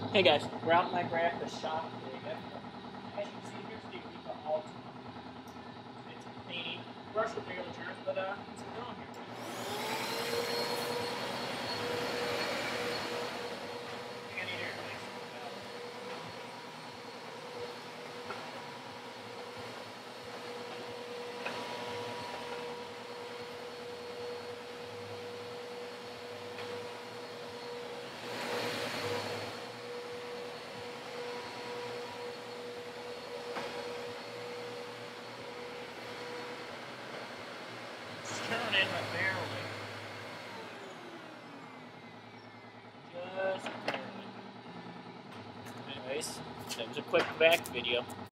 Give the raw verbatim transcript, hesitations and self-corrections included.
Hey guys, we're out in my graph the shop today. As you can see, here's the Eureka Altima. It's painting, brush with regular turns, but uh, let's get going here. I need air nice. Turn in my barely. Just barely. Anyways, that was a quick back video.